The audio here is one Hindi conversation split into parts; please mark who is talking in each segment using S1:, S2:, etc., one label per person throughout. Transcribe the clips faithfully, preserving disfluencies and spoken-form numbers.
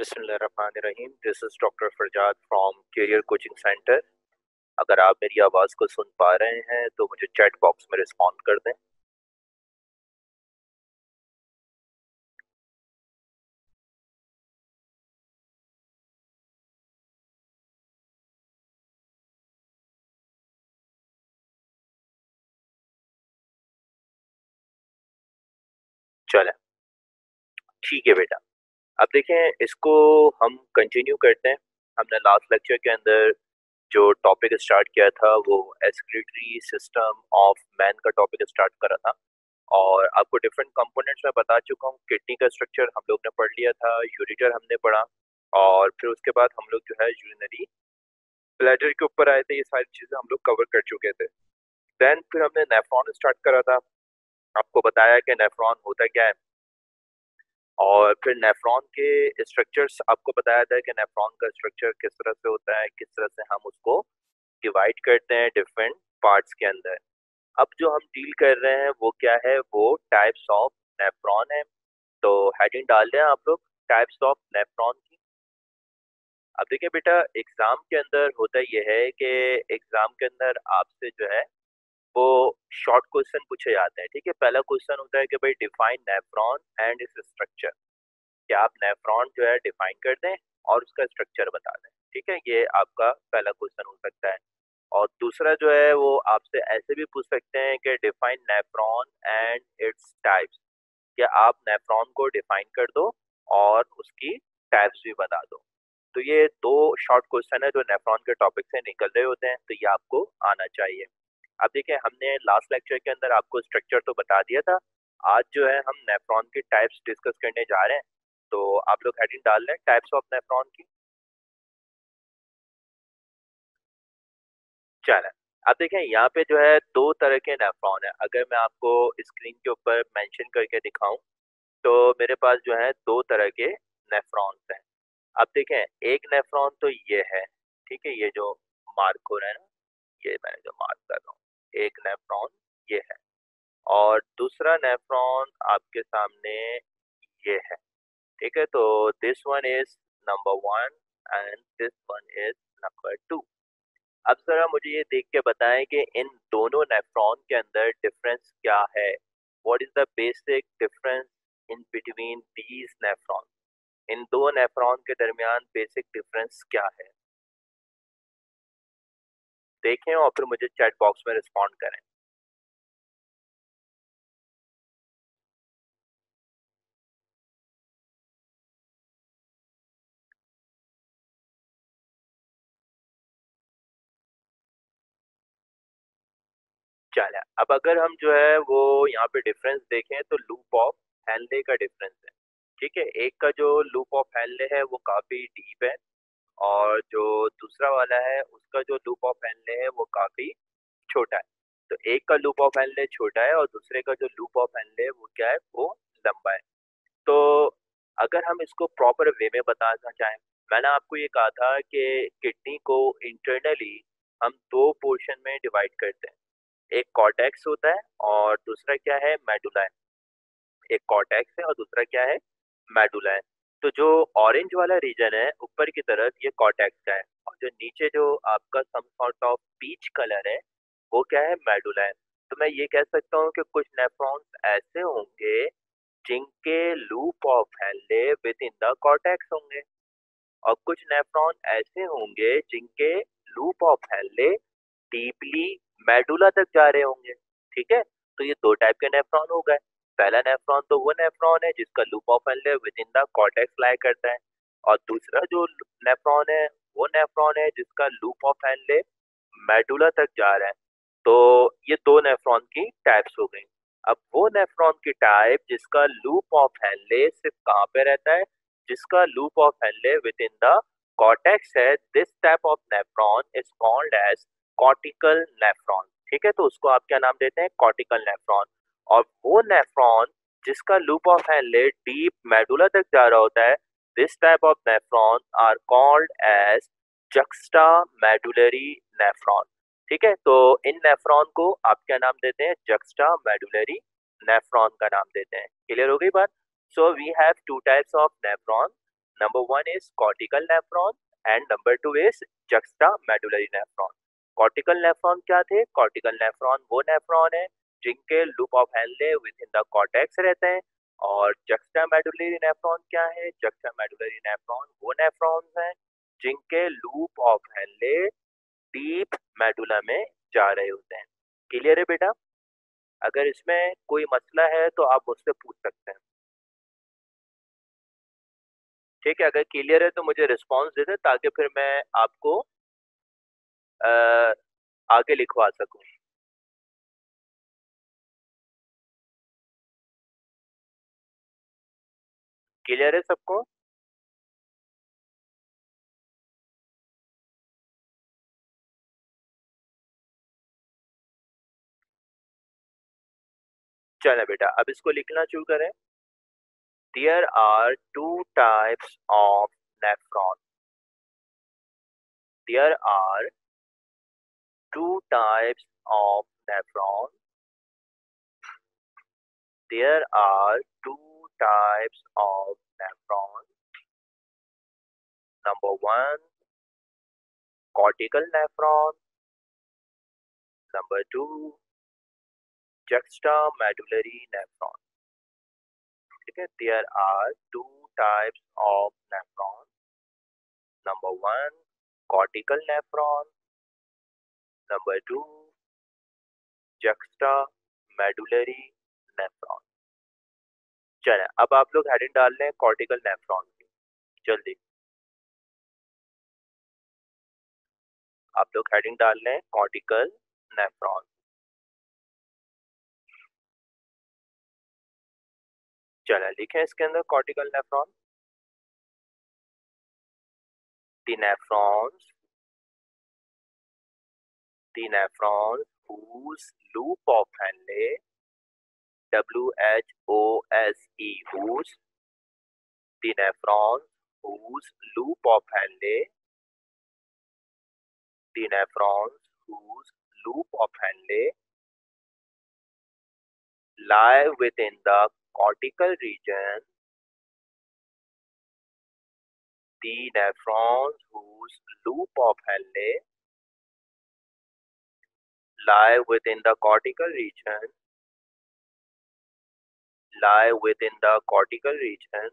S1: बिस्मिल्लाहिर्रहमानिर्रहीम। This is doctor Farzad from career coaching centre. अगर आप मेरी आवाज़ को सुन पा रहे हैं तो मुझे चैट बॉक्स में रिस्पॉन्ड कर दें। चलें, ठीक है बेटा। अब देखें, इसको हम कंटिन्यू करते हैं। हमने लास्ट लेक्चर के अंदर जो टॉपिक स्टार्ट किया था वो एक्सक्रीटरी सिस्टम ऑफ मैन का टॉपिक स्टार्ट करा था, और आपको डिफरेंट कंपोनेंट्स में बता चुका हूँ। किडनी का स्ट्रक्चर हम लोग ने पढ़ लिया था, यूरिटर हमने पढ़ा, और फिर उसके बाद हम लोग जो है यूरिनरी ब्लैडर के ऊपर आए थे। ये सारी चीज़ें हम लोग कवर कर चुके थे। देन फिर हमने नेफ्रॉन स्टार्ट करा था। आपको बताया कि नेफ्रॉन होता क्या है, और फिर नेफ्रॉन के स्ट्रक्चर्स आपको बताया था कि नेफ्रॉन का स्ट्रक्चर किस तरह से होता है, किस तरह से हम उसको डिवाइड करते हैं डिफरेंट पार्ट्स के अंदर। अब जो हम डील कर रहे हैं वो क्या है, वो टाइप्स ऑफ नेफ्रॉन है। तो हेडिंग डाल दें आप लोग, टाइप्स ऑफ नेफ्रॉन की। अब देखिए बेटा, एग्जाम के अंदर होता यह है कि एग्जाम के अंदर आपसे जो है वो शॉर्ट क्वेश्चन पूछे जाते हैं। ठीक है, पहला क्वेश्चन होता है कि भाई define nephron and its structure. क्या आप नेफ्रॉन जो है डिफाइन कर दें और उसका स्ट्रक्चर बता दें। ठीक है, ये आपका पहला क्वेश्चन हो सकता है। और दूसरा जो है वो आपसे ऐसे भी पूछ सकते हैं कि define nephron and its types. क्या आप नेफ्रॉन को डिफाइन कर दो और उसकी टाइप्स भी बता दो। तो ये दो शॉर्ट क्वेश्चन है जो नेफ्रॉन के टॉपिक से निकल रहे होते हैं, तो ये आपको आना चाहिए। अब देखिए, हमने लास्ट लेक्चर के अंदर आपको स्ट्रक्चर तो बता दिया था। आज जो है हम नेफ्रॉन की टाइप्स डिस्कस करने जा रहे हैं। तो आप लोग हेडिंग डाल लें टाइप्स ऑफ नेफ्रॉन की। चलें, अब देखें यहाँ पे जो है दो तरह के नेफ्रॉन है। अगर मैं आपको स्क्रीन के ऊपर मेंशन करके दिखाऊं तो मेरे पास जो है दो तरह के नेफ्रॉन्स हैं। अब देखें, एक नेफ्रॉन तो ये है, ठीक है, ये जो मार्क हो रहा है ना, ये मैंने जो मार्क कर रहा हूँ, एक नेफ्रॉन ये है। और दूसरा नेफ्रॉन आपके सामने ये है। ठीक है, तो this one is number one and this one is number two. अब जरा मुझे ये देख के बताएं कि इन दोनों नेफ्रॉन के अंदर डिफरेंस क्या है। What is the basic difference in between these nephron. इन दो नेफ्रॉन के दरमियान बेसिक डिफरेंस क्या है, देखें और फिर मुझे चैट बॉक्स में रिस्पॉन्ड करें। चले, अब अगर हम जो है वो यहाँ पे डिफरेंस देखें तो लूप ऑफ हेनले का डिफरेंस है। ठीक है, एक का जो लूप ऑफ हेनले है वो काफ़ी डीप है, और जो दूसरा वाला है उसका जो लूप ऑफ हेनले है वो काफ़ी छोटा है। तो एक का लूप ऑफ हेनले छोटा है और दूसरे का जो लूप ऑफ हेनले है वो क्या है, वो लंबा है। तो अगर हम इसको प्रॉपर वे में बताना चाहें, मैंने आपको ये कहा था कि किडनी को इंटरनली हम दो पोर्शन में डिवाइड करते हैं। एक कॉर्टेक्स होता है और दूसरा क्या है, मेडुला है। एक कॉर्टेक्स है और दूसरा क्या है, मेडुला है। तो जो ऑरेंज वाला रीजन है ऊपर की तरफ, ये कॉर्टेक्स का है, और जो नीचे जो आपका some sort of peach colour है वो क्या है, मेडुला है। तो मैं ये कह सकता हूँ कि कुछ नेफ्रॉन्स ऐसे होंगे जिनके loop of Henle within the cortex होंगे, और कुछ नेफ्रॉन ऐसे होंगे जिनके loop of Henle deeply medulla तक जा रहे होंगे। ठीक है, तो ये दो टाइप के नेफ्रॉन हो गए। पहला नेफ्रॉन तो वो नेफ्रॉन है जिसका loop of Henle within the cortex lie करता है, और दूसरा जो नेफ्रॉन है वो नेफ्रॉन है जिसका लूप ऑफ हेनले मेडुला तक जा रहा है। तो ये दो नेफ्रॉन की टाइप्स हो गई। अब वो नेफ्रॉन की टाइप जिसका लूप ऑफ हेनले सिर्फ कहाँ पे रहता है, जिसका loop of Henle within the cortex है, this type of nephron is called as cortical nephron. ठीक है, तो उसको आप क्या नाम देते हैं, कॉर्टिकल नेफ्रॉन। और वो नेफ्रॉन जिसका loop of Henle deep medulla तक जा रहा होता है, this type of nephron are called as juxtamedullary nephron. ठीक है, तो इन नेफ्रॉन को आप क्या नाम देते हैं, जक्स्टा मेडुलरी नेफ्रॉन का नाम देते हैं। क्लियर हो गई बात। So we have two types of nephron. Number one is cortical nephron and number two is juxtamedullary nephron. Cortical nephron क्या थे? Cortical nephron वो nephron है जिनके loop of Henle within the cortex रहते हैं, और juxtamedullary nephron क्या है? Juxtamedullary nephron वो nephrons हैं जिनके loop of Henle deep medulla में जा रहे होते हैं। क्लियर है बेटा? अगर इसमें कोई मसला है तो आप मुझसे पूछ सकते हैं। ठीक है, अगर क्लियर है तो मुझे रिस्पांस दे दें ताकि फिर मैं आपको आ, आगे लिखवा सकूं। क्लियर है सबको? चले बेटा, अब इसको लिखना शुरू करें। There are two types of nephron. There are two types of nephron. There are two types of nephron. Number one, cortical nephron. Number two, juxtamedullary nephron. Okay, there are two types of nephron. Number one, cortical nephron. Number two, juxtamedullary nephron. चलें, अब आप लोग हेडिंग डाल लें कॉर्टिकल नेफ्रॉन की, जल्दी आप लोग हेडिंग डाल लें कॉर्टिकल नेफ्रॉन। चलें, लिखें इसके अंदर cortical nephron. The nephrons, the nephrons whose loop of Henle, W H O S E, whose, the nephrons whose loop of Henle, the nephrons whose loop of Henle lie within the cortical region, the nephrons whose loop of Henle lie within the cortical region, lie within the cortical region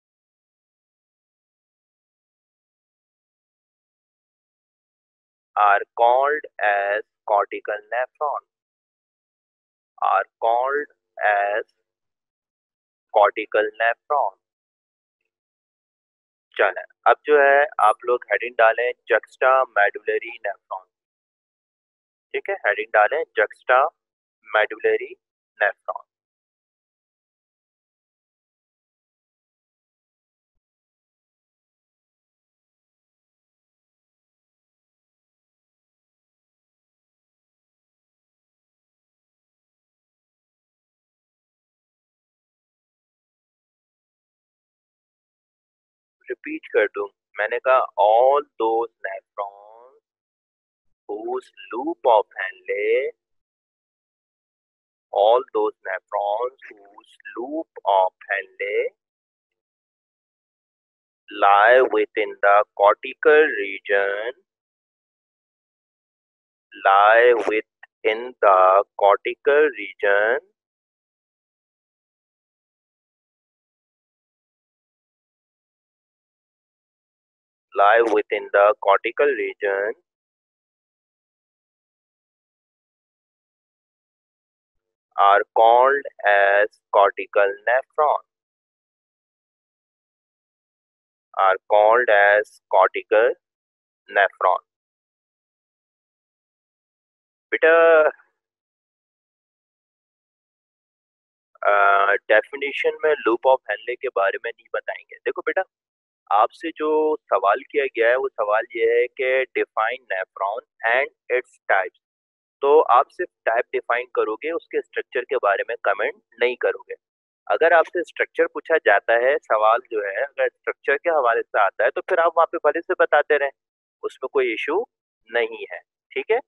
S1: are called as cortical nephron, are called as cortical nephron. चलें, अब जो है आप लोग हेडिंग डालें juxtamedullary nephron। ठीक है, हेडिंग डालें juxtamedullary nephron। रिपीट कर दूं, मैंने कहा all those nephrons whose loop of Henle, all those nephrons whose loop of Henle lie within the cortical region, lie within the cortical region lie within the cortical region are called as cortical nephron, are called as cortical nephron। बेटा डेफिनेशन में लूप ऑफ हेनले के बारे में नहीं बताएंगे। देखो बेटा, आपसे जो सवाल किया गया है वो सवाल ये है कि define nephron and its types. तो आप सिर्फ टाइप डिफाइन करोगे, उसके स्ट्रक्चर के बारे में कमेंट नहीं करोगे। अगर आपसे स्ट्रक्चर पूछा जाता है, सवाल जो है अगर स्ट्रक्चर के हवाले से आता है तो फिर आप वहाँ पे भले से बताते रहें, उसमें कोई इशू नहीं है। ठीक है,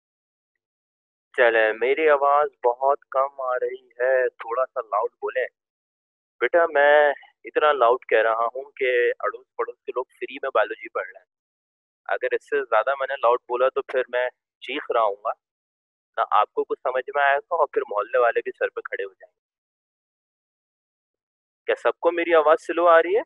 S1: चले, मेरी आवाज़ बहुत कम आ रही है, थोड़ा सा लाउड बोले बेटा। मैं इतना लाउड कह रहा हूँ कि अड़ोस पड़ोस के लोग फ्री में बायोलॉजी पढ़ रहे हैं। अगर इससे ज्यादा मैंने लाउड बोला तो फिर मैं चीख रहा हूँ ना, आपको कुछ समझ में आएगा और फिर मोहल्ले वाले भी सर पे खड़े हो जाएंगे। क्या सबको मेरी आवाज स्लो आ रही है?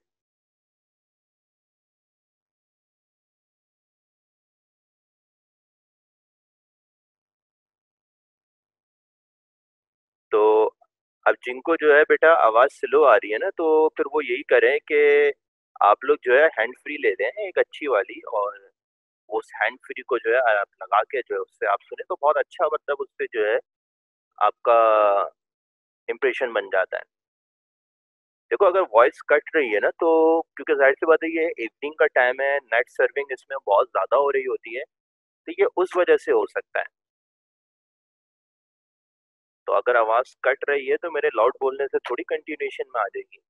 S1: तो अब जिनको जो है बेटा आवाज स्लो आ रही है ना, तो फिर वो यही करें कि आप लोग जो है हैंड फ्री ले लें एक अच्छी वाली, और उस हैंड फ्री को जो है आप लगा के जो है उससे आप सुने तो बहुत अच्छा, मतलब उससे जो है आपका इम्प्रेशन बन जाता है। देखो अगर वॉइस कट रही है ना, तो क्योंकि जाहिर सी बात है ये इवनिंग का टाइम है, नेट सर्विंग इसमें बहुत ज्यादा हो रही होती है, तो ये उस वजह से हो सकता है। तो अगर आवाज कट रही है तो मेरे लाउड बोलने से थोड़ी कंटिन्यूएशन में आ जाएगी।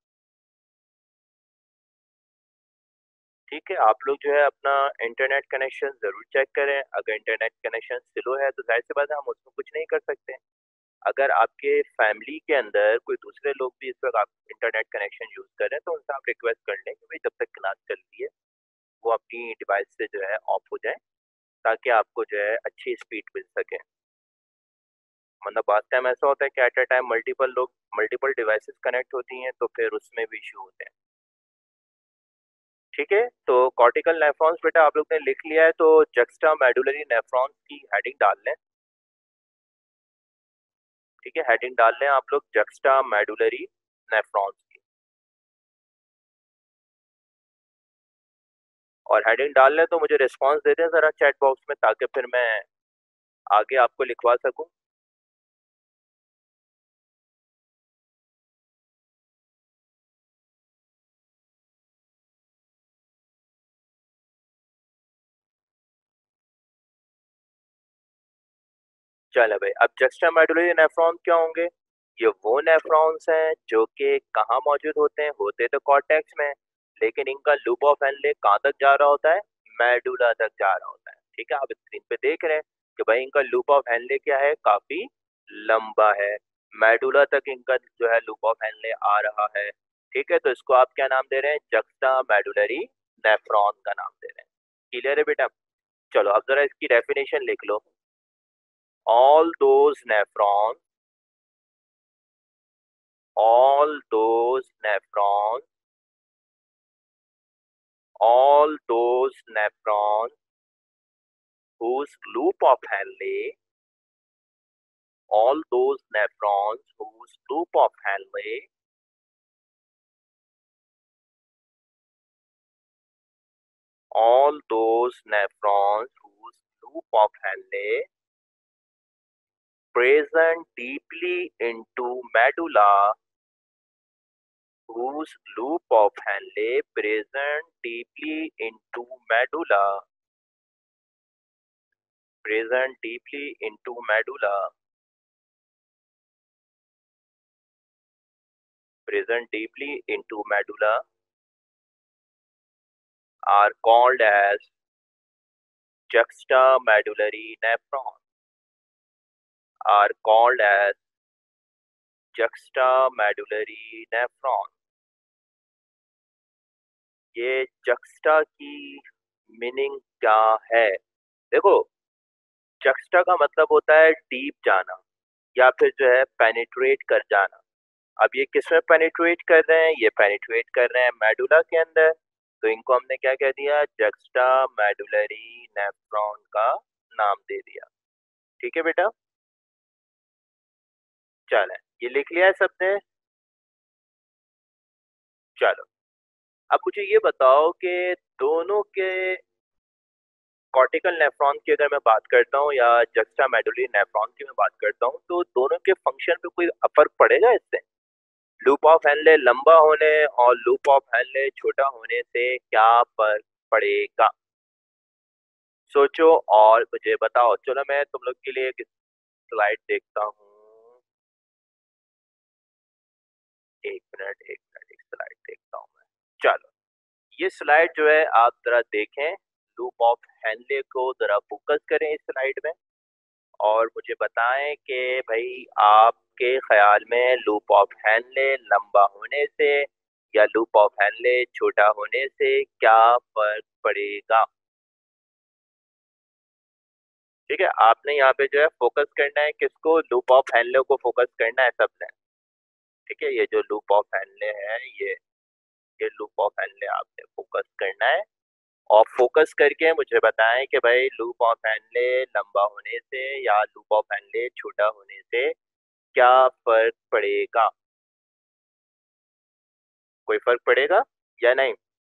S1: ठीक है, आप लोग जो है अपना इंटरनेट कनेक्शन जरूर चेक करें। अगर इंटरनेट कनेक्शन स्लो है तो जाहिर सी बात है हम उसमें कुछ नहीं कर सकते। अगर आपके फैमिली के अंदर कोई दूसरे लोग भी इस वक्त आप इंटरनेट कनेक्शन यूज कर रहे हैं तो उनसे आप रिक्वेस्ट कर लें कि भाई जब तक क्लास चल रही है वो अपनी डिवाइस से जो है ऑफ हो जाए, ताकि आपको जो है अच्छी स्पीड मिल सके। मतलब बहुत टाइम ऐसा होता है कि एट अ टाइम मल्टीपल लोग मल्टीपल डिवाइसेस कनेक्ट होती हैं, तो फिर उसमें भी इशू होते हैं। ठीक है, तो कॉर्टिकल नेफ्रॉन्स बेटा आप लोग ने लिख लिया है, तो जक्स्टा मेडुलरी नेफ्रॉन्स की हेडिंग डाल लें। ठीक है, हेडिंग डाल लें आप लोग जक्स्टा मेडुलरी नेफ्रॉन्स की, और हेडिंग डाल लें तो मुझे रिस्पांस दे दें ज़रा चैट बॉक्स में, ताकि फिर मैं आगे आपको लिखवा सकूं। चलो भाई, अब जक्स्टा मेडुलरी नेफ्रॉन क्या होंगे? ये वो नेफ्रॉन्स हैं जो कि कहाँ मौजूद होते हैं, होते तो कॉर्टेक्स में, लेकिन इनका लूप ऑफ हेनले कहाँ तक जा रहा होता है? मेडुला तक जा रहा होता है। ठीक है, आप स्क्रीन पे देख रहे हैं कि भाई इनका लूप ऑफ हेनले क्या है, काफी लंबा है। मेडुला तक इनका जो है लूप ऑफ हेनले आ रहा है। ठीक है, तो इसको आप क्या नाम दे रहे हैं? जक्स्टा मेडुलरी नेफ्रॉन का नाम दे रहे हैं। क्लियर है बेटा? चलो अब जरा इसकी डेफिनेशन लिख लो। all those nephrons all those nephrons all those nephrons whose loop of Henle all those nephrons whose loop of Henle all those nephrons whose loop of Henle present deeply into medulla whose loop of Henle present deeply into medulla present deeply into medulla present deeply into medulla are called as juxtamedullary nephrons are called as juxtamedullary nephrons। ये जक्स्टा की मीनिंग क्या है? देखो, जक्स्टा का मतलब होता है डीप जाना, या फिर जो है पेनिट्रेट कर जाना। अब ये किसमें पेनिट्रेट कर रहे हैं? ये पेनिट्रेट कर रहे हैं मेडुला के अंदर, तो इनको हमने क्या कह दिया? जक्स्टा मेडुलरी नेफ्रॉन का नाम दे दिया। ठीक है बेटा, चलो ये लिख लिया है सबने? चलो अब मुझे ये बताओ कि दोनों के कॉर्टिकल नेफ्रॉन की अगर मैं बात करता हूँ या जक्स्टा मेडुलरी नेफ्रॉन की मैं बात करता हूँ, तो दोनों के फंक्शन पे कोई फर्क पड़ेगा इससे? लूप ऑफ हेनले लंबा होने और लूप ऑफ हेनले छोटा होने से क्या फर्क पड़ेगा? सोचो और मुझे बताओ। चलो मैं तुम लोग के लिए एक स्लाइड देखता हूँ। एक मिनट एक मिनट एक स्लाइड देखता हूँ मैं। चलो ये स्लाइड जो है आप जरा देखें, लूप ऑफ हेनले को जरा फोकस करें इस स्लाइड में, और मुझे बताएं कि भाई आपके ख्याल में लूप ऑफ हेनले लंबा होने से या लूप ऑफ हेनले छोटा होने से क्या फर्क पड़ेगा। ठीक है, आपने यहाँ पे जो है फोकस करना है किसको, लूप ऑफ हेनले को फोकस करना है सबने। ठीक है, ये जो लूप ऑफ हेनले है, ये ये लूप ऑफ हेनले आपने फोकस करना है। और फोकस करके मुझे बताएं कि भाई लूप ऑफ हेनले लंबा होने से या लूप ऑफ हेनले छोटा होने से क्या फर्क पड़ेगा। कोई फर्क पड़ेगा या नहीं।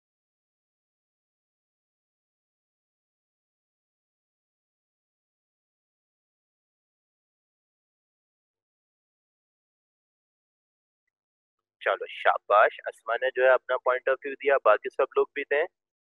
S1: चलो शाबाश, असमा ने जो है अपना पॉइंट ऑफ व्यू दिया, बाकी सब लोग भी दें।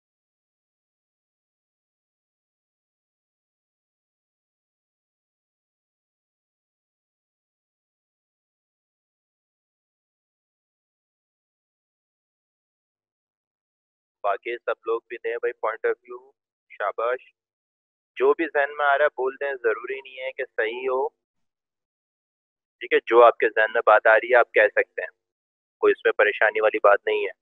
S1: बाकी सब लोग भी दें भाई पॉइंट ऑफ व्यू। शाबाश, जो भी जहन में आ रहा है बोल दें, जरूरी नहीं है कि सही हो। ठीक है, जो आपके जहन में बात आ रही है आप कह सकते हैं, कोई इसमें परेशानी वाली बात नहीं है।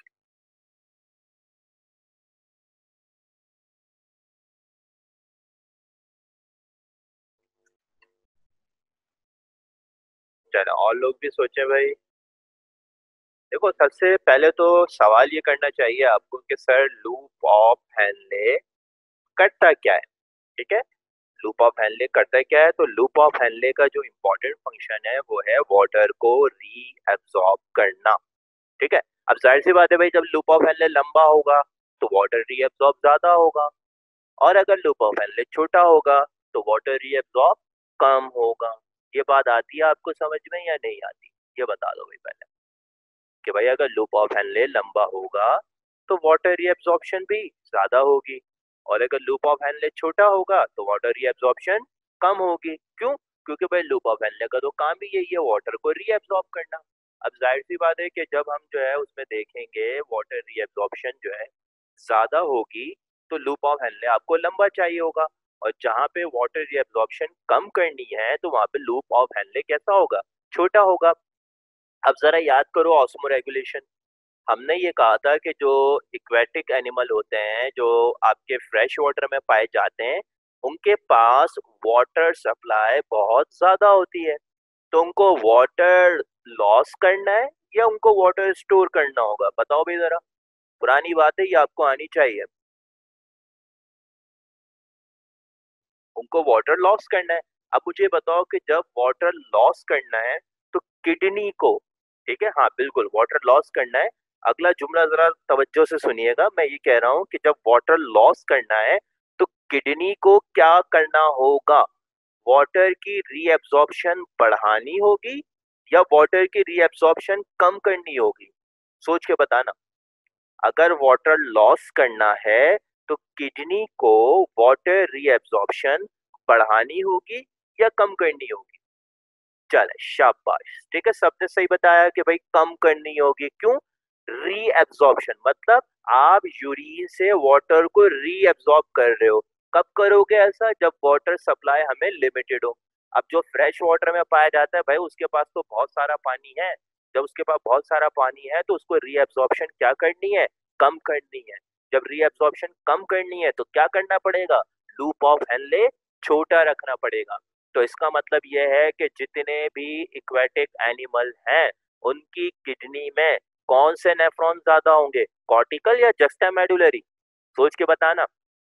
S1: चलो और लोग भी सोचे भाई। देखो सबसे पहले तो सवाल ये करना चाहिए आपको कि सर लूप ऑफ हेनले करता क्या है। ठीक है, लूप ऑफ हेनले करता क्या है, तो लूप ऑफ हेनले का जो इम्पोर्टेंट फंक्शन है वो है वाटर को री एब्सॉर्ब करना। ठीक है, अब जाहिर सी बात है भाई, जब लूप ऑफ हेनले लंबा होगा तो वाटर री एब्सॉर्ब ज्यादा होगा, और अगर लूप ऑफ हेनले छोटा होगा तो वाटर री एब्सॉर्ब कम होगा। ये बात आती है आपको समझ में या नहीं आती, ये बता दो भाई पहले, कि भाई अगर लूप ऑफ हेनले लंबा होगा तो वाटर रीअब्जॉर्प्शन भी ज्यादा होगी, और अगर लूप ऑफ हेनले छोटा होगा तो वाटर रीअब्जॉर्प्शन कम होगी। क्यों, क्योंकि भाई लूप ऑफ हेनले का तो काम ही यही है वाटर को रीअब्जॉर्ब करना। अब जाहिर सी बात है कि जब हम जो है उसमें देखेंगे वाटर रीअब्जॉर्प्शन जो है ज्यादा होगी, तो लूप ऑफ हेनले आपको लंबा चाहिए होगा, और जहाँ पे वाटर रीअब्जॉर्प्शन कम करनी है तो वहां पे लूप ऑफ हेनले कैसा होगा, छोटा होगा। अब जरा याद करो ऑस्मो रेगुलेशन, हमने ये कहा था कि जो इक्वेटिक एनिमल होते हैं जो आपके फ्रेश वाटर में पाए जाते हैं, उनके पास वाटर सप्लाई बहुत ज्यादा होती है, तो उनको वाटर लॉस करना है या उनको वाटर स्टोर करना होगा, बताओ भाई जरा। पुरानी बात है, ये आपको आनी चाहिए। उनको वाटर लॉस करना है। अब मुझे बताओ कि जब वाटर लॉस करना है तो किडनी को, ठीक है, हाँ बिल्कुल वाटर लॉस करना है। अगला जुमला जरा तवज्जो से सुनिएगा, मैं ये कह रहा हूँ कि जब वाटर लॉस करना है तो किडनी को क्या करना होगा, वाटर की रीएब्जॉर्प्शन बढ़ानी होगी या वाटर की रीएब्जॉर्प्शन कम करनी होगी, सोच के बताना। अगर वाटर लॉस करना है तो किडनी को वाटर रीएब्जॉर्प्शन बढ़ानी होगी या कम करनी होगी। चले शाबाश, ठीक है, सबने सही बताया कि भाई कम करनी होगी। क्यों, रीएब्जॉर्प्शन मतलब आप यूरिन से वाटर को रीएब्जॉर्ब कर रहे हो। कब करोगे ऐसा, जब वाटर सप्लाई हमें लिमिटेड हो। अब जो फ्रेश वाटर में पाया जाता है भाई उसके पास तो बहुत सारा पानी है, जब उसके पास बहुत सारा पानी है तो उसको रीएब्जॉर्प्शन क्या करनी है, कम करनी है। जब रीएब्जॉर्प्शन कम करनी है तो क्या करना पड़ेगा, लूप ऑफ हेनले छोटा रखना पड़ेगा। तो इसका मतलब यह है कि जितने भी इक्वेटिक एनिमल हैं उनकी किडनी में कौन से नेफ्रॉन ज्यादा होंगे, कॉर्टिकल या जस्टा मेडुलरी, सोच के बताना।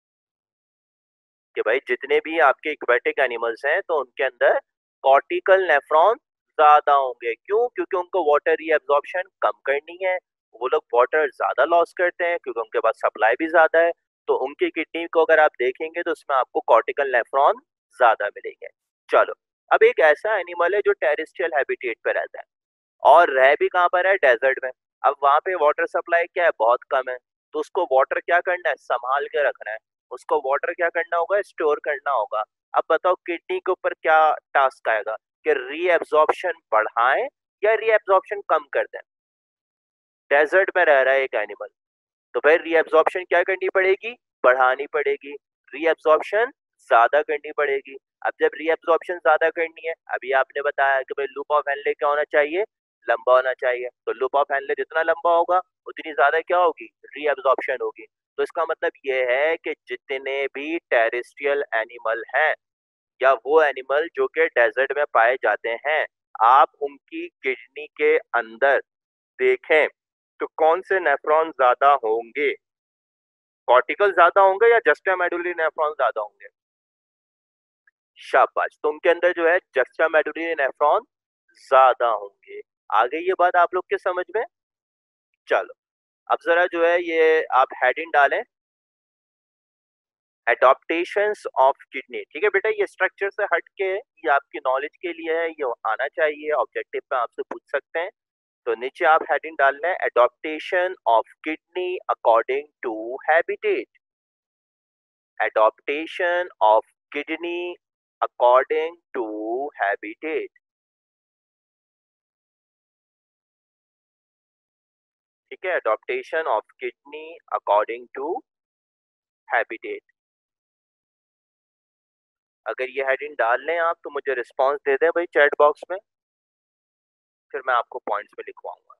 S1: कि भाई जितने भी आपके इक्वेटिक एनिमल्स हैं तो उनके अंदर कॉर्टिकल नेफ्रॉन ज्यादा होंगे। क्यों, क्योंकि उनको वाटर रीअब्जॉर्प्शन कम करनी है, वो लोग वाटर ज्यादा लॉस करते हैं क्योंकि उनके पास सप्लाई भी ज्यादा है। तो उनकी किडनी को अगर आप देखेंगे तो उसमें आपको कॉर्टिकल नेफ्रॉन ज्यादा मिलेंगे। चलो, अब एक ऐसा एनिमल है जो टेरेस्ट्रियल हैबिटेट पे रहता है और रह भी कहाँ पर है, डेजर्ट में। अब वहां पे वाटर सप्लाई क्या है, बहुत कम है, तो उसको वाटर क्या करना है, संभाल के रखना है। उसको वाटर क्या करना होगा, स्टोर करना होगा। अब बताओ किडनी के ऊपर क्या टास्क आएगा, कि रीएब्जॉर्प्शन बढ़ाएं या रीएब्जॉर्प्शन कम कर दें। डेजर्ट में रह रहा है एक एनिमल, तो भाई रीएब्जॉर्प्शन क्या करनी पड़ेगी, बढ़ानी पड़ेगी। रीएब्जॉर्प्शन ज्यादा करनी पड़ेगी। अब जब रीएब्जॉर्प्शन ज्यादा करनी है, अभी आपने बताया कि भाई लूप ऑफ हेनले क्या होना चाहिए, लंबा होना चाहिए। तो लूप ऑफ हेनले जितना लंबा होगा उतनी ज्यादा क्या होगी, रीअब्जॉर्प्शन होगी। तो इसका मतलब ये है कि जितने भी टेरेस्ट्रियल एनिमल हैं या वो एनिमल जो कि डेजर्ट में पाए जाते हैं, आप उनकी किडनी के अंदर देखें तो कौन से नेफ्रॉन ज्यादा होंगे, कॉर्टिकल ज्यादा होंगे या जस्टा मेडुलरी नेफ्रॉन ज्यादा होंगे। शाबाश, तो उनके अंदर जो है जस्टा मेडुलरी नेफ्रॉन ज्यादा होंगे। आ गई ये बात आप लोग के समझ में। चलो अब जरा जो है ये आप हेडिंग डालें, एडॉप्टेशंस ऑफ किडनी। ठीक है बेटा, ये स्ट्रक्चर से हट के ये आपकी नॉलेज के लिए है, ये आना चाहिए, ऑब्जेक्टिव पे आपसे पूछ सकते हैं। तो नीचे आप हेडिंग डाल लें, adaptation of kidney according to habitat. Adaptation of kidney according to habitat. ठीक है, adaptation of kidney according to habitat. अगर ये हेडिंग डाल लें आप तो मुझे रिस्पांस दे दें भाई चैट बॉक्स में, फिर मैं आपको पॉइंट्स में लिखवाऊंगा।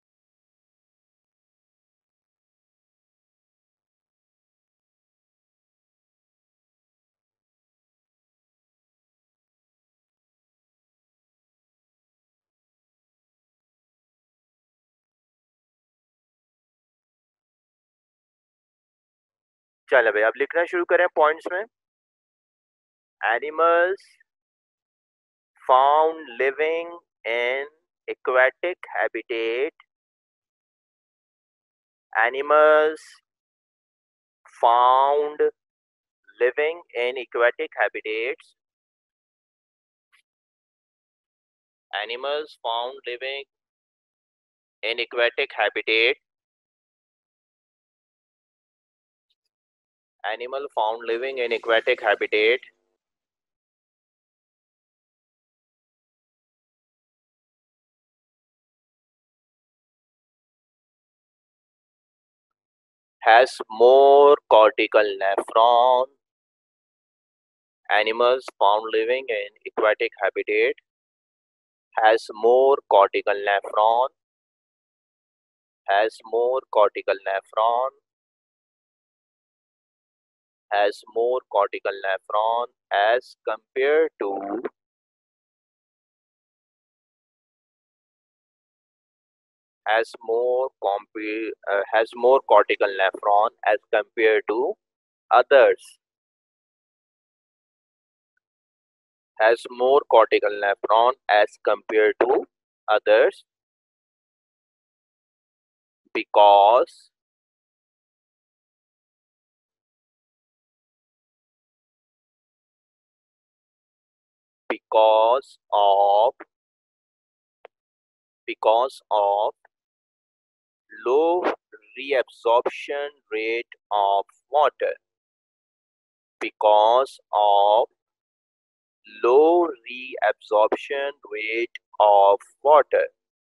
S1: चलो भाई अब लिखना शुरू करें पॉइंट्स में। Animals found living in aquatic habitat, animals found living in aquatic habitats, animals found living in aquatic habitat, animal found living in aquatic habitat has more cortical nephron. Animals found living in aquatic habitat has more cortical nephron, has more cortical nephron, has more cortical nephron as compared to has more compi- uh, has more cortical nephron as compared to others, has more cortical nephron as compared to others because because of because of low reabsorption rate of water, because of low reabsorption rate of water,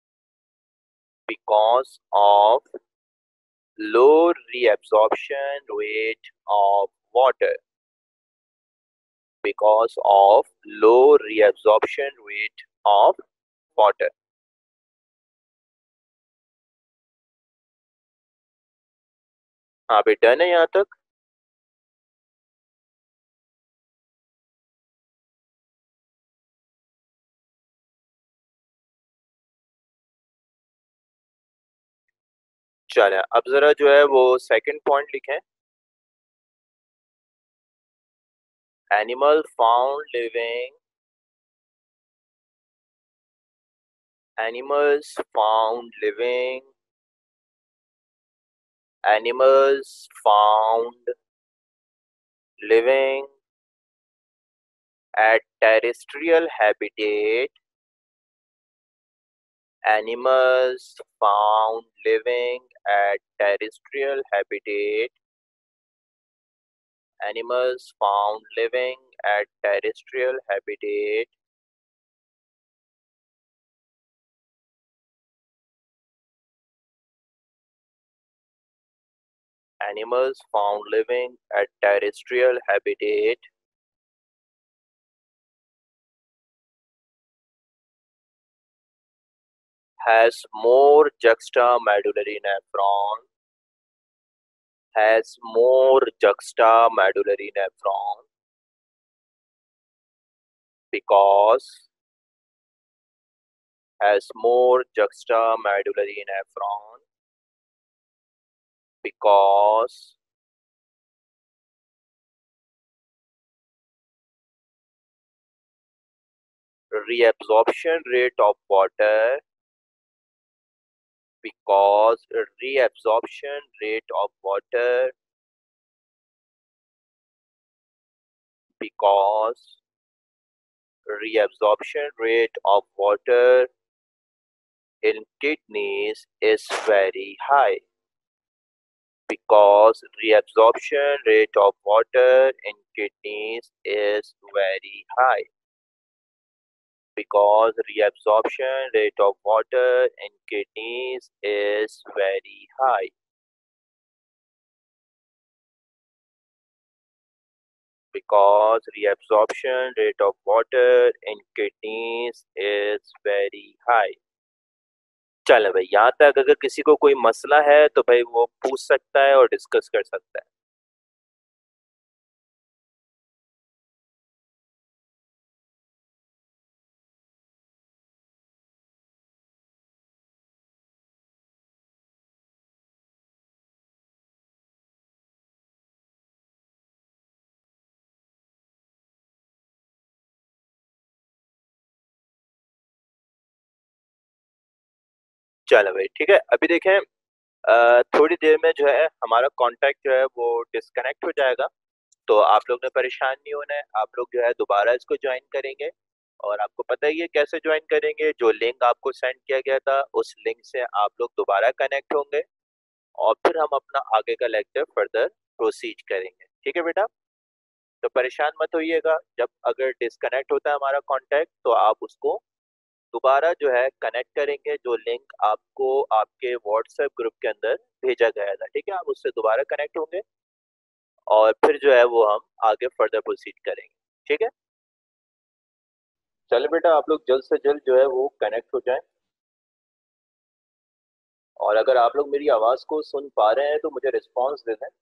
S1: because of low reabsorption rate of water, because of low reabsorption rate of water. हाँ बेटा, डन है यहाँ तक। चले अब जरा जो है वो सेकंड पॉइंट लिखें। Animal found living animals found living animals found living at terrestrial habitat, animals found living at terrestrial habitat, animals found living at terrestrial habitat animals found living at terrestrial habitat has more juxtamedullary nephron, has more juxtamedullary nephron because has more juxtamedullary nephron because reabsorption rate of water because reabsorption rate of water because reabsorption rate of water in kidneys is very high because reabsorption rate of water in kidneys is very high because reabsorption rate of water in kidneys is very high because reabsorption rate of water in kidneys is very high। चलो भाई, यहाँ तक अगर किसी को कोई मसला है तो भाई वो पूछ सकता है और डिस्कस कर सकता है। चलो भाई ठीक है, अभी देखें। अ, थोड़ी देर में जो है हमारा कांटेक्ट जो है वो डिस्कनेक्ट हो जाएगा। तो आप लोग ने परेशान नहीं होना है, आप लोग जो है दोबारा इसको ज्वाइन करेंगे। और आपको पता ही है कैसे ज्वाइन करेंगे, जो लिंक आपको सेंड किया गया था उस लिंक से आप लोग दोबारा कनेक्ट होंगे और फिर हम अपना आगे का लेक्चर फर्दर प्रोसीड करेंगे। ठीक है बेटा, तो परेशान मत होइएगा। जब अगर डिस्कनेक्ट होता है हमारा कांटेक्ट तो आप उसको दोबारा जो है कनेक्ट करेंगे, जो लिंक आपको आपके व्हाट्सएप ग्रुप के अंदर भेजा गया था। ठीक है, आप उससे दोबारा कनेक्ट होंगे और फिर जो है वो हम आगे फर्दर प्रोसीड करेंगे। ठीक है, चलो बेटा, आप लोग जल्द से जल्द जो है वो कनेक्ट हो जाएं। और अगर आप लोग मेरी आवाज़ को सुन पा रहे हैं तो मुझे रिस्पॉन्स दे दें।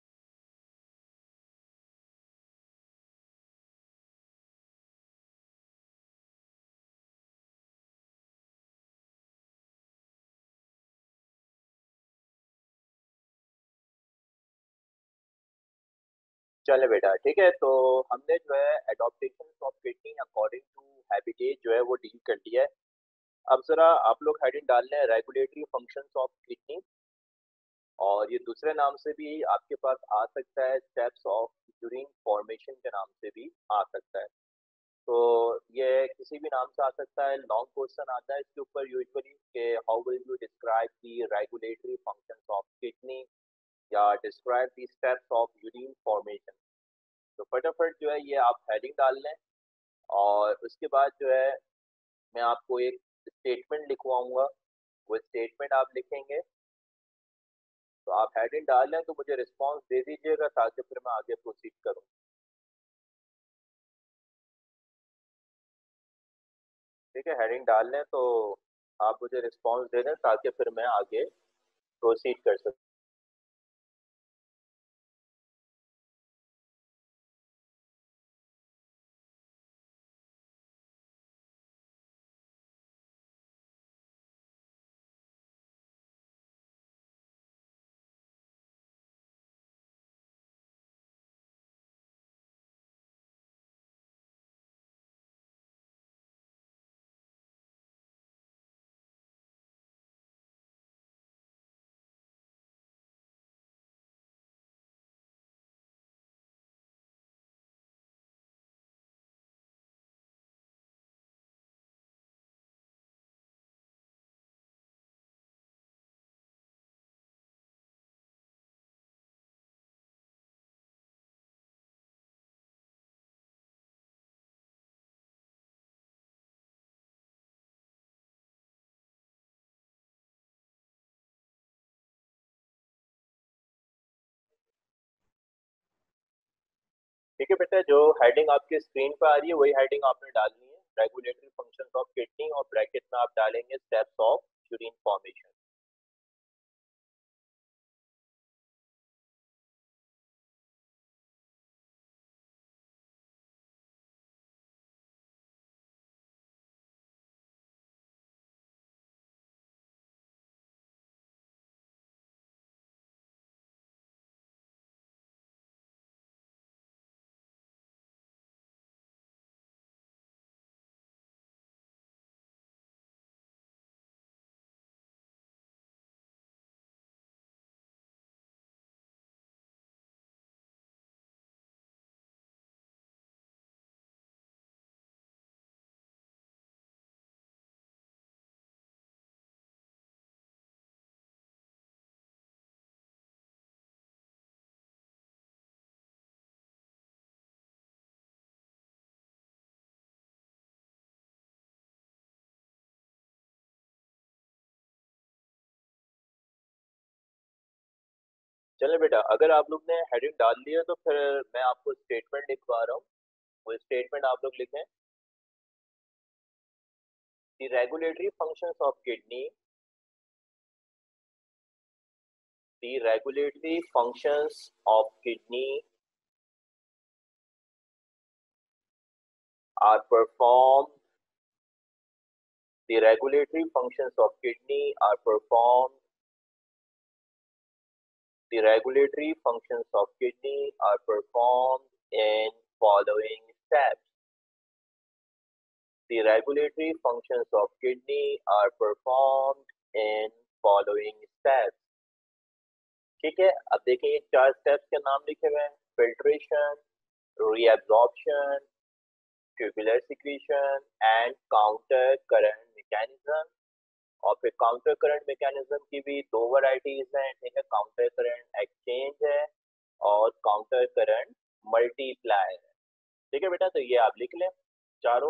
S1: चले बेटा ठीक है, तो हमने जो है adaptation of kidney according to habitat जो है वो डील कर लिया है। अब जरा आप लोग हेडिंग डाल लें रेगुलेटरी फंक्शंस ऑफ किडनी, और ये दूसरे नाम से भी आपके पास आ सकता है, स्टेप्स ऑफ यूरिन फॉर्मेशन के नाम से भी आ सकता है। तो ये किसी भी नाम से आ सकता है। लॉन्ग क्वेश्चन आता है इसके ऊपर यूजुअली कि how will you describe the regulatory functions of kidney या describe the steps of urine formation. तो फटाफट जो है ये आप हेडिंग डाल लें और उसके बाद जो है मैं आपको एक स्टेटमेंट लिखवाऊंगा। वो स्टेटमेंट आप लिखेंगे, तो आप हेडिंग डाल लें तो मुझे रिस्पांस दे दीजिएगा ताकि फिर मैं आगे प्रोसीड करूं। ठीक है, हेडिंग डाल लें तो आप मुझे रिस्पांस दे दें ताकि फिर मैं आगे प्रोसीड कर सकूं। ठीक है बेटा, जो हेडिंग आपके स्क्रीन पर आ रही है वही हेडिंग आपने डालनी है। रेगुलेटरी फंक्शंस ऑफ किडनी और ब्रैकेट में आप डालेंगे स्टेप्स ऑफ यूरिन फॉर्मेशन। चले बेटा, अगर आप लोग ने हेडिंग डाल दिया तो फिर मैं आपको स्टेटमेंट लिखवा रहा हूँ। वो स्टेटमेंट आप लोग लिखें। The regulatory functions of kidney the regulatory functions of kidney are performed the regulatory functions of kidney are performed the regulatory functions of kidney are performed in following steps. The regulatory functions of kidney are performed in following steps. ठीक है, अब देखिए ये चार स्टेप्स के नाम लिखे हुए हैं। Filtration, reabsorption, tubular secretion and counter current mechanism. और फिर काउंटर करंट मैकेनिज्म की भी दो वैरायटीज हैं, ठीक है। काउंटर करंट एक्सचेंज है और काउंटर करंट मल्टीप्लाई है, ठीक है बेटा। तो ये आप लिख लें चारों।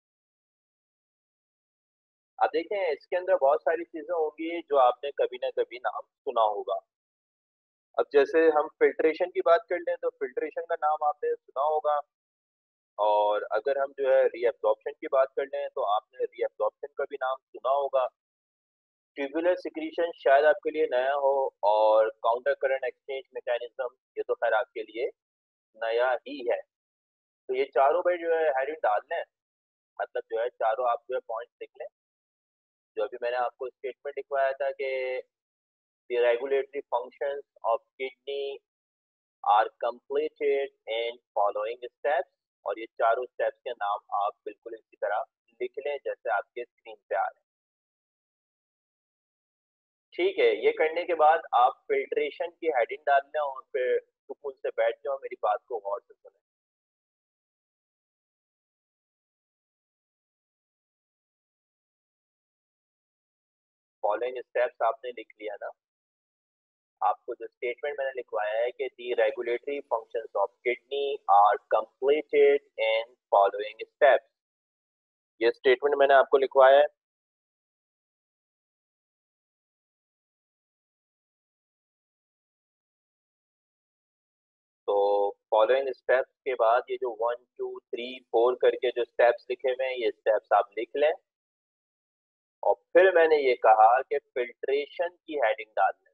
S1: अब देखें इसके अंदर बहुत सारी चीजें होंगी जो आपने कभी ना कभी नाम सुना होगा। अब जैसे हम फिल्ट्रेशन की बात कर लें तो फिल्ट्रेशन का नाम आपने सुना होगा। और अगर हम जो है रीअब्जॉर्प्शन की बात कर लें तो आपने रीअब्जॉर्प्शन का भी नाम सुना होगा। ट्यूबुलर सिक्रीशन शायद आपके लिए नया हो, और काउंटर करंट एक्सचेंज मैकेनिज्म ये तो खैर आपके लिए नया ही है। तो ये चारों भाई जो है हेडिंग डाल लें, मतलब जो है चारों आप जो है पॉइंट लिख लें। जो अभी मैंने आपको स्टेटमेंट लिखवाया था कि the regulatory functions of kidney are completed in following steps, और ये चारों स्टेप्स के नाम आप बिल्कुल इसी तरह लिख लें जैसे आपके स्क्रीन पे आ रहे हैं। ठीक है, ये करने के बाद आप फिल्ट्रेशन की हेडिंग डाल लें और फिर सुकून से बैठ जाओ, मेरी बात को गौर से सुने। फॉलोइंग स्टेप्स आपने लिख लिया ना। आपको जो स्टेटमेंट मैंने लिखवाया है कि the regulatory functions of kidney are completed in following steps, ये स्टेटमेंट मैंने आपको लिखवाया है। तो फॉलोइंग स्टेप्स के बाद ये जो वन टू थ्री फोर करके जो स्टेप्स लिखे हुए हैं ये स्टेप्स आप लिख लें। और फिर मैंने ये कहा कि फिल्ट्रेशन की हेडिंग डाल लें।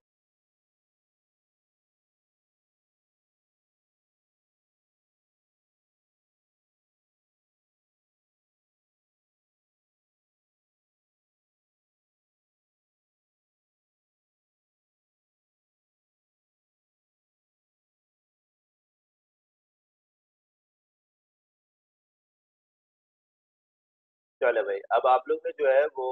S1: चलो भाई, अब आप लोग ने जो है वो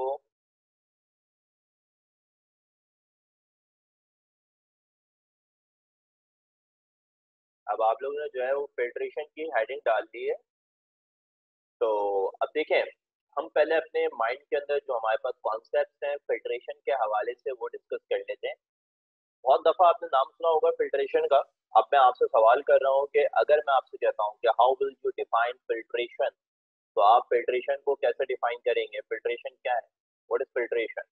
S1: अब आप लोगों ने जो है वो फिल्ट्रेशन की हेडिंग डाल दी है। तो अब देखें, हम पहले अपने माइंड के अंदर जो हमारे पास कॉन्सेप्ट्स हैं फिल्ट्रेशन के हवाले से वो डिस्कस कर लेते हैं। बहुत दफा आपने नाम सुना होगा फिल्ट्रेशन का। अब मैं आपसे सवाल कर रहा हूँ कि अगर मैं आपसे कहता हूँ कि how will you define filtration, तो आप फिल्ट्रेशन को कैसे डिफाइन करेंगे? फिल्ट्रेशन क्या है? What is filtration?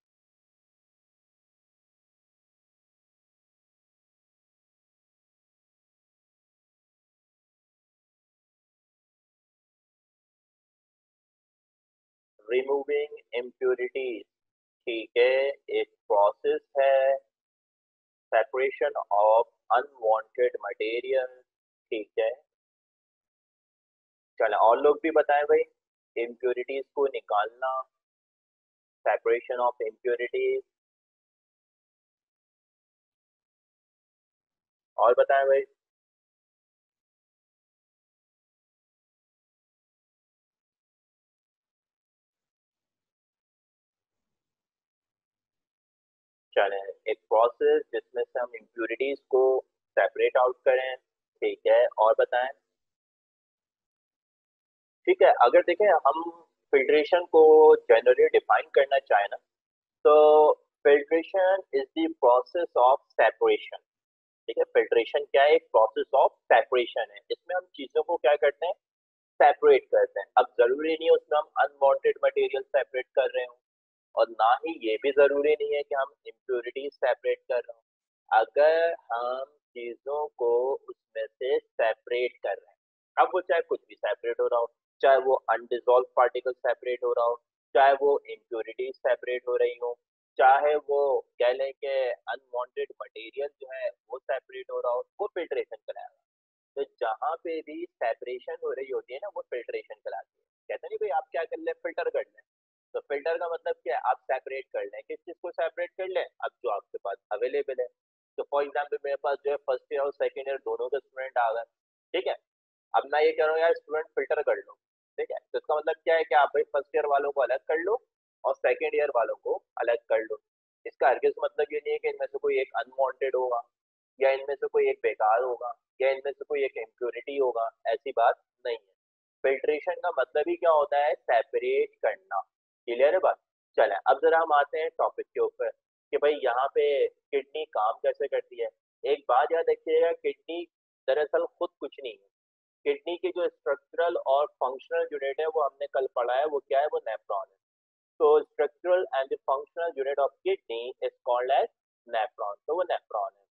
S1: Removing impurities, ठीक है, एक प्रोसेस है, सेपरेशन ऑफ अनवांटेड मटेरियल, ठीक है। चलो और लोग भी बताएं भाई, इम्प्योरिटीज को निकालना, सेपरेशन ऑफ इम्प्योरिटीज, और बताएं भाई। चले, एक प्रोसेस जिसमें से हम इम्प्योरिटीज को सेपरेट आउट करें, ठीक है, और बताएं। ठीक है, अगर देखें हम फिल्ट्रेशन को जनरली डिफाइन करना चाहें ना, तो filtration is the process of separation. ठीक है, फिल्ट्रेशन क्या है, एक प्रोसेस ऑफ सेपरेशन है, इसमें हम चीजों को क्या करते हैं, सेपरेट करते हैं। अब जरूरी नहीं है उसमें हम अनवांटेड मटेरियल सेपरेट कर रहे हो, और ना ही ये भी जरूरी नहीं है कि हम इम्प्योरिटीज सेपरेट कर रहे हो। अगर हम चीजों को उसमें से सेपरेट कर रहे हैं, अब वो चाहे कुछ भी सेपरेट हो रहा हो, चाहे वो अनडिजॉल्व पार्टिकल सेपरेट हो रहा हो, चाहे वो इम्प्योरिटीज सेपरेट हो रही हो, चाहे वो कह लें कि अनवांटेड मटेरियल जो है वो सेपरेट हो रहा हो, वो फिल्ट्रेशन कहलाएगा। तो जहाँ पे भी सेपरेशन हो रही होती है ना, वो फिल्ट्रेशन कहलाती है। कहते नहीं भाई, आप क्या कर लें, फिल्टर कर लें। तो फिल्टर का मतलब क्या है, आप सेपरेट कर लें, किस चीज को सेपरेट कर लें, अब जो आपके पास अवेलेबल है। तो फॉर एग्जाम्पल मेरे पास जो है फर्स्ट ईयर और सेकंड ईयर दोनों के स्टूडेंट आ गए, ठीक है। अब मैं ये कह रहा हूँ यार स्टूडेंट फिल्टर कर लो, ठीक है, तो इसका मतलब क्या है कि आप भाई फर्स्ट ईयर वालों को अलग कर लो और सेकेंड ईयर वालों को अलग कर लो। इसका हरगिज मतलब ये नहीं है कि इनमें से कोई एक अनवांटेड होगा, या इनमें से कोई एक बेकार होगा, या इनमें से कोई एक इम्प्योरिटी होगा, ऐसी बात नहीं है। फिल्ट्रेशन का मतलब ही क्या होता है, सेपरेट करना। क्लियर है बात। चले अब जरा हम आते हैं टॉपिक के ऊपर कि भाई यहाँ पे किडनी काम कैसे करती है। एक बात याद रखिएगा, किडनी दरअसल खुद कुछ नहीं है। किडनी की जो स्ट्रक्चरल और फंक्शनल यूनिट है वो हमने कल पढ़ा है, वो क्या है, वो नेफ्रॉन है। तो structural and functional unit of kidney is called as nephron, तो वो नेफ्रॉन है,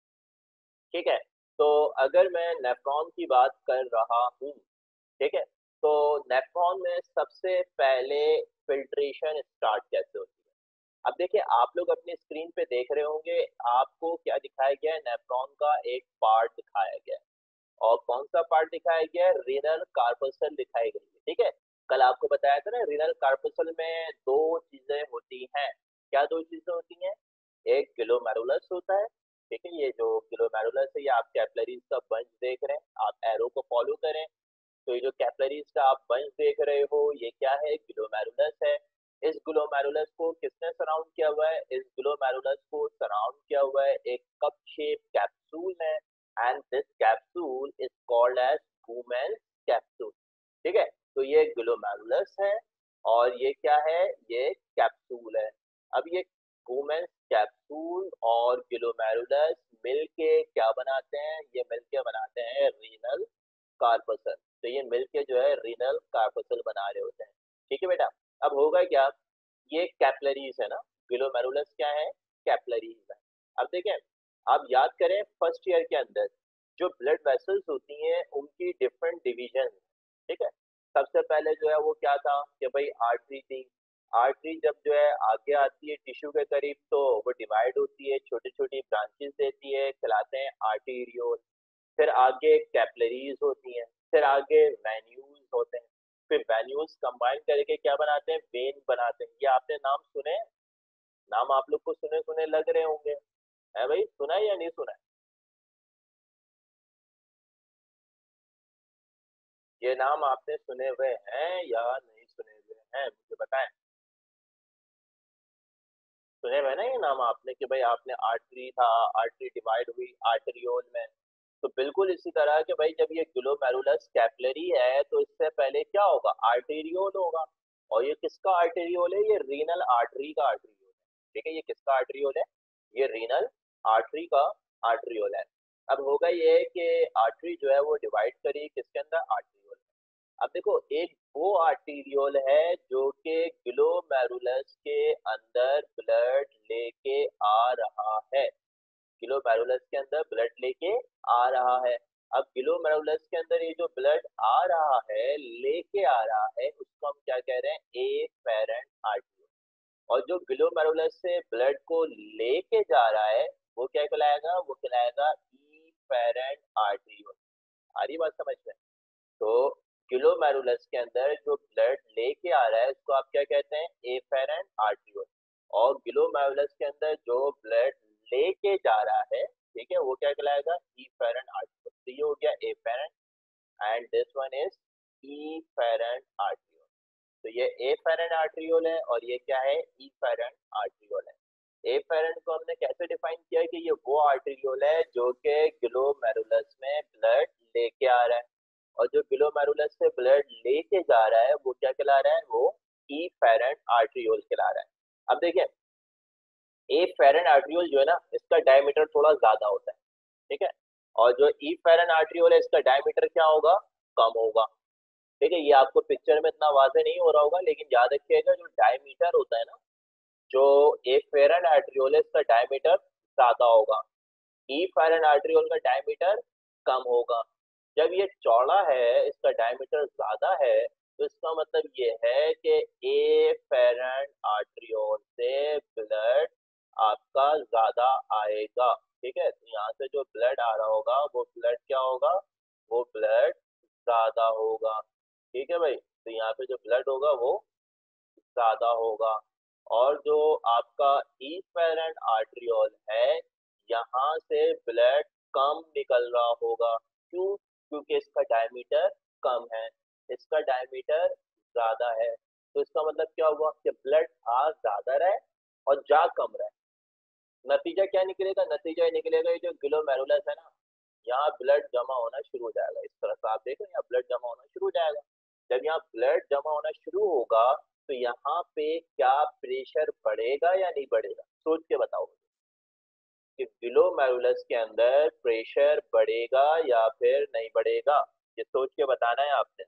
S1: ठीक है। तो अगर मैं नेफ्रॉन की बात कर रहा हूँ, ठीक है, तो नेफ्रॉन में सबसे पहले फिल्ट्रेशन स्टार्ट कैसे होती है। अब देखिए, आप लोग अपनी स्क्रीन पे देख रहे होंगे, आपको क्या दिखाया गया है, नेफ्रॉन का एक पार्ट दिखाया गया है। और कौन सा पार्ट दिखाया गया है, रीनल कार्पसल दिखाई गई है, ठीक है। कल आपको बताया था ना, रीनल कार्पसल में दो चीजें होती हैं। क्या दो चीजें होती हैं, एक ग्लोमेरुलस होता है, ठीक है, ये जो ग्लोमेरुलस है, ये आप कैपिलरीज का बंच देख रहे हैं, आप एरो को फॉलो करें, तो ये जो कैपिलरीज का आप बंच देख रहे हो, ये क्या है, ग्लोमेरुलस है। इस ग्लोमेरुलस को किसने सराउंड किया हुआ है, इस ग्लोमेरुलस को सराउंड किया हुआ है एक कप शेप कैप्सूल है, and this capsule is called as Bowman's capsule, ठीक है। तो ये ग्लोमेरुलस है, और ये क्या है, ये कैप्सूल है। अब ये वुमेन्स कैप्सूल और ग्लोमेरुलस मिलके क्या बनाते हैं, ये मिलके बनाते हैं रीनल कार्पसल। तो ये मिलके जो है रीनल कार्पसल बना रहे होते हैं, ठीक है बेटा। अब होगा क्या, ये कैपिलरीज है ना, ग्लोमेरुलस क्या है, कैपिलरीज है। अब देखें, आप याद करें फर्स्ट ईयर के अंदर जो ब्लड वेसल्स होती हैं उनकी डिफरेंट डिवीजन, ठीक है। सबसे पहले जो है वो क्या था कि भाई आर्टरी थी। आर्टरी जब जो है आगे आती है टिश्यू के करीब, तो वो डिवाइड होती है, छोटी छोटी ब्रांचेस देती है, कहलाते हैं आर्टीरियोल। फिर आगे कैपिलरीज होती हैं, फिर आगे वेन्यूज होते हैं, फिर वेन्यूज कंबाइन करके क्या बनाते हैं, वेन बनाते हैं। ये आपने नाम सुने, नाम आप लोग को सुने सुने लग रहे होंगे, है भाई, सुना है या नहीं सुना है, ये नाम आपने सुने हुए हैं या नहीं सुने हुए हैं, मुझे बताएं। सुने हुए ना ये नाम आपने कि भाई आपने आर्टरी था, आर्टरी डिवाइड हुई आर्टरियोल में। तो बिल्कुल इसी तरह के भाई, जब ये ग्लोमेरुलस कैपिलरी है तो इससे पहले क्या होगा, आर्टेरियोल होगा। और ये किसका आर्टेरियोल है, ये रीनल आर्टरी का आर्टेरियोल है, ठीक है। ये किसका आर्टेरियोल है, ये रीनल आर्टरी का आर्टेरियोल है। अब होगा ये कि आर्टरी जो है वो डिवाइड करी किसके अंदर, आर्टेरियोल। अब देखो, एक वो आर्टीरियोल है जो कि ग्लोमेरुलस के अंदर ब्लड लेके आ रहा है, ग्लोमेरुलस के अंदर ब्लड लेके आ रहा है। अब ग्लोमेरुलस के अंदर ये जो ब्लड आ रहा है, लेके आ रहा है, उसको हम क्या कह रहे हैं, एफेरेंट आर्टरी। और जो ग्लोमेरुलस से ब्लड को लेके जा रहा है वो क्या कहलाएगा, वो कहलाएगा इफेरेंट आर्टरियोल। आ रही बात समझ में? तो ग्लोमेरुलस के अंदर जो ब्लड लेके आ रहा है उसको आप क्या कहते हैं, एफेरेंट आर्टरियोल। और ग्लोमेरुलस के अंदर जो ब्लड लेके जा रहा है, ठीक है, वो क्या कहलाएगा, इफेरेंट आर्टरियोल। तो ये हो गया afferent, and this one is efferent arteriole. तो ये एफेरेंट आर्टरियोल है और ये क्या है, इफेरेंट आर्टरियोल है। एफेरेंट को हमने कैसे डिफाइन किया है कि ये वो आर्टरियोल है जो कि ग्लोमेरुलस में ब्लड लेके आ रहा है, और जो ग्लोमेरुलस से ब्लड लेके जा रहा है वो क्या कहला रहा है, वो इफेरेंट आर्टरियोल कहला रहा है। अब देखिए, एफेरेंट आर्टरियोल जो है ना, इसका डायमीटर थोड़ा ज्यादा होता है, ठीक है, और जो इफेरेंट आर्टरियोल है इसका डायमीटर क्या होगा, कम होगा। ठीक है, ये आपको पिक्चर में इतना वाजे नहीं हो रहा होगा, लेकिन याद रखिएगा जो डायमीटर होता है ना, जो एफेरेंट आर्टरियोल है इसका डायमीटर ज्यादा होगा, इफेरेंट आर्टरियोल का डायमीटर कम होगा। जब ये चौड़ा है, इसका डायमीटर ज्यादा है, तो इसका मतलब ये है कि एफेरेंट आर्टरियोल से ब्लड आपका ज्यादा आएगा। ठीक है, तो यहाँ से जो ब्लड आ रहा होगा वो ब्लड क्या होगा, वो ब्लड ज्यादा होगा। ठीक है भाई, तो यहाँ पे जो ब्लड होगा वो ज्यादा होगा। और जो आपका इफेरेंट आर्टरियोल है, यहाँ से ब्लड कम निकल रहा होगा। क्यों? क्योंकि इसका डायमीटर कम है, इसका डायमीटर ज्यादा है। तो इसका मतलब क्या हुआ कि ब्लड आ ज्यादा रहा है और जा कम रहा है। नतीजा क्या निकलेगा, नतीजा ये निकलेगा, ये जो ग्लोमेरुलस है ना, यहाँ ब्लड जमा होना शुरू हो जाएगा। इस तरह से आप देखो, यहाँ ब्लड जमा होना शुरू हो जाएगा। जब यहाँ ब्लड जमा होना शुरू होगा तो यहाँ पे क्या प्रेशर बढ़ेगा या नहीं बढ़ेगा, सोच के बताओ कि ग्लोमेरुलस के अंदर प्रेशर बढ़ेगा या फिर नहीं बढ़ेगा, ये सोच के बताना है आपने।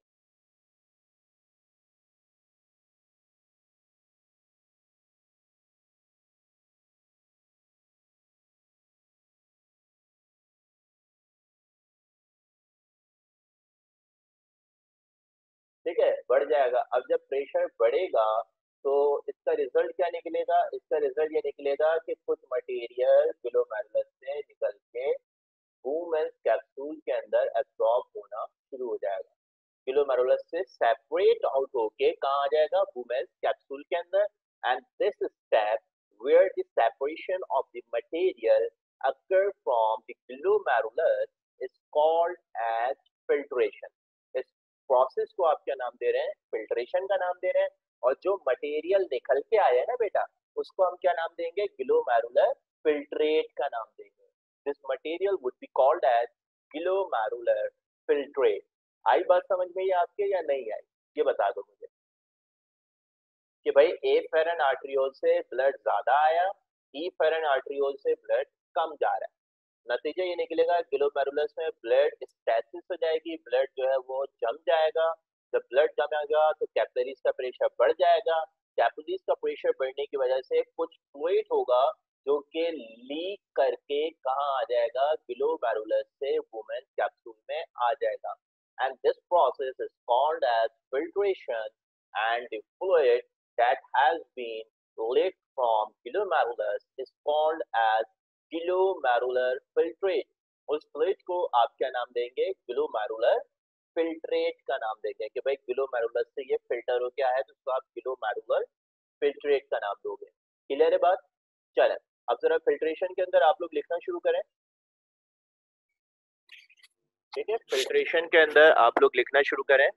S1: ठीक है, बढ़ जाएगा। अब जब प्रेशर बढ़ेगा तो इसका रिजल्ट क्या निकलेगा, इसका रिजल्ट ये निकलेगा कि कुछ मटेरियल ग्लोमेरुलस से निकल के वूमेन्स कैप्सूल के अंदर एब्जॉर्ब होना शुरू हो जाएगा। ग्लोमेरुलस से सेपरेट आउट होके कहाँ आ जाएगा, वूमेन्स कैप्सूल के अंदर। And this step where the separation of the material occur from the glomerulus is called as filtration. इस प्रोसेस को आप क्या नाम दे रहे हैं, फिल्ट्रेशन का नाम दे रहे हैं। और जो मटेरियल निकल के आया है ना बेटा, उसको हम क्या नाम देंगे, ग्लोमेरुलर फिल्ट्रेट का नाम देंगे। This material would be called as glomerular filtrate. आई बात समझ में ये आपके या नहीं आई, ये बता दो मुझे कि भाई एफेरेंट आर्टरियोल से ब्लड ज्यादा आया, इफेरेंट आर्टरियोल से ब्लड कम जा रहा है। नतीजा ये निकलेगा, ग्लोमेरुलस में ब्लड स्टैसिस हो जाएगी, ब्लड जो है वो जम जाएगा। जब ब्लड जमेगा तो कैपिलरीज का प्रेशर बढ़ जाएगा। कैपिलरीज का प्रेशर बढ़ने की वजह से कुछ फ्लूइड होगा जो कि लीक करके कहाँ आ जाएगा, ग्लोमेरुलस से वुमेन कैप्सूल में आ जाएगा। And this process is called as filtration, and the fluid that has been leaked from glomerulus is called as glomerular filtrate। उस फ्लूइड को आप क्या नाम देंगे, ग्लोमेरुलर फिल्ट्रेट का नाम देंगे कि भाई ग्लोमेरुलस से ये फिल्टर हो गया है, तो उसको आप ग्लोमेरुलर फिल्ट्रेट का नाम दोगे। क्लियर है बात? चले, अब जरा फिल्ट्रेशन के अंदर आप लोग लिखना शुरू करें। ठीक है, फिल्ट्रेशन के अंदर आप लोग लिखना शुरू करें।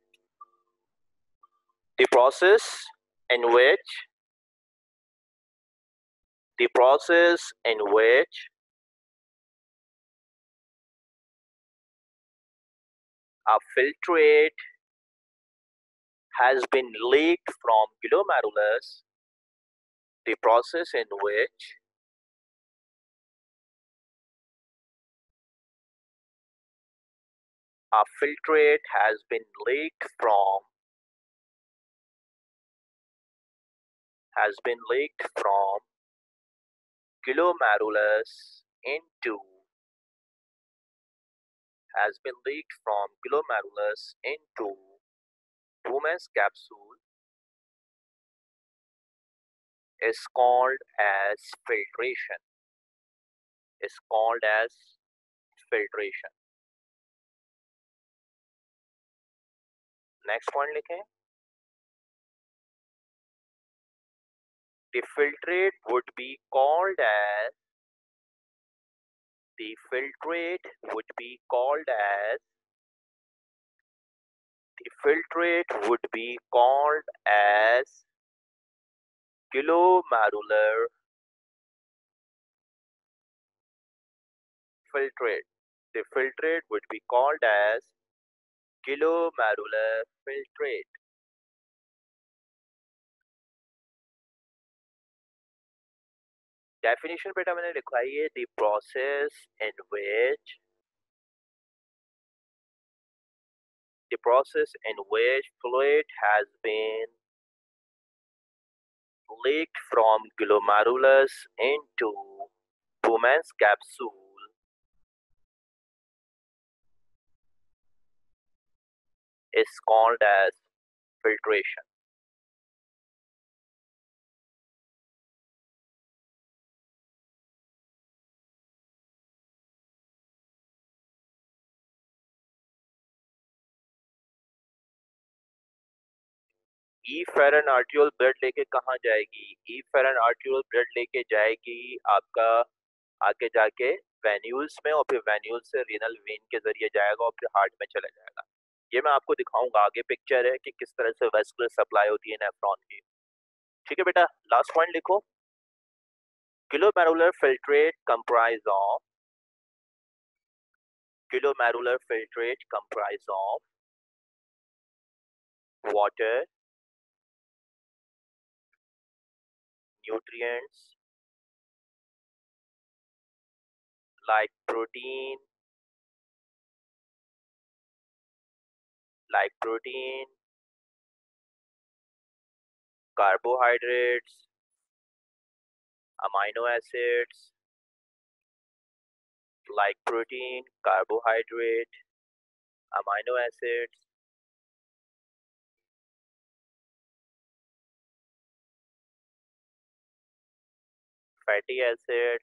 S1: The process in which the process in which a filtrate has been leaked from glomerulus, the process in which a filtrate has been leaked from has been leaked from glomerulus into has been leaked from glomerulus into woman's capsule is called as filtration. Is called as filtration. Next point लिखें. The filtrate would be called as the filtrate would be called as the filtrate would be called as glomerular filtrate. The filtrate would be called as glomerular filtrate. Definition बेटा मैंने लिखवाई है. The process in which the process in which fluid has been leaked from glomerulus into woman's capsule is called as filtration. Efferent arteriole blood लेके कहाँ जाएगी? ई फेरन आर्टियोल ब्लड लेके जाएगी आपका आगे जाके वेन्यूल्स में, और फिर वेन्यूल से रीनल वेन के जरिए जाएगा और फिर हार्ट में चला जाएगा. ये मैं आपको दिखाऊंगा. आगे पिक्चर है कि किस तरह से वेस्कुलर सप्लाई होती है नेफ्रॉन की. ठीक है बेटा. लास्ट पॉइंट लिखो. glomerular filtrate comprise of glomerular filtrate comprise of water, nutrients like protein like protein, carbohydrates, amino acids like protein, carbohydrate, amino acids, fatty acids,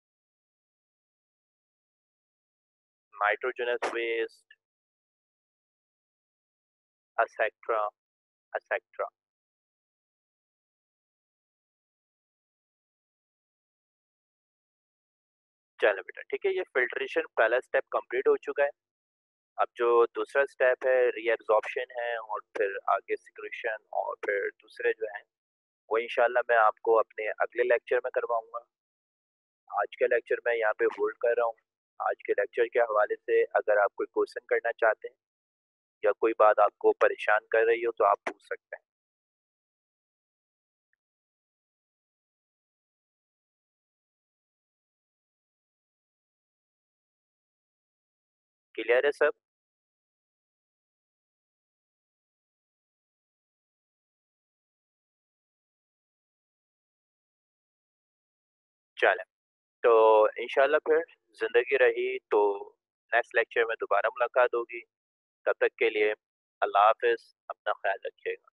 S1: nitrogenous waste, et cetera et cetera. चलो बेटा ठीक है. ये फिल्ट्रेशन पहला स्टेप कंप्लीट हो चुका है. अब जो दूसरा स्टेप है रीएब्जॉर्प्शन है, और फिर आगे सिक्रेशन, और फिर दूसरे जो हैं वो इंशाल्लाह मैं आपको अपने अगले लेक्चर में करवाऊंगा. आज के लेक्चर में यहाँ पे होल्ड कर रहा हूँ. आज के लेक्चर के हवाले से अगर आप कोई क्वेश्चन करना चाहते हैं या कोई बात आपको परेशान कर रही हो तो आप पूछ सकते हैं. क्लियर है सब? चलें तो इंशाल्लाह फिर ज़िंदगी रही तो नेक्स्ट लेक्चर में दोबारा मुलाकात होगी. तब तक के लिए अल्लाह हाफ़िज़. अपना ख्याल रखिएगा.